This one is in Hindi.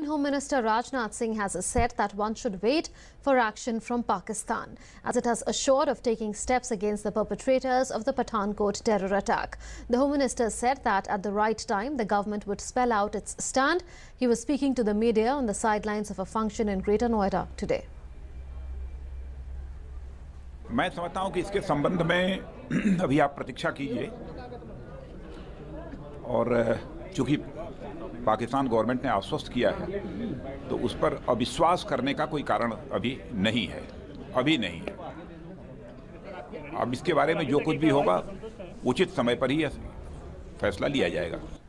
Home Minister Rajnath Singh has said that one should wait for action from Pakistan, as it has assured of taking steps against the perpetrators of the Pathankot terror attack. The Home Minister said that at the right time, the government would spell out its stand. He was speaking to the media on the sidelines of a function in Greater Noida today. मैं समझता हूं कि इसके संबंध में अभी आप प्रतीक्षा कीजिए और चूंकि पाकिस्तान गवर्नमेंट ने आश्वस्त किया है तो उस पर अविश्वास करने का कोई कारण अभी नहीं है। अब इसके बारे में जो कुछ भी होगा उचित समय पर ही फैसला लिया जाएगा।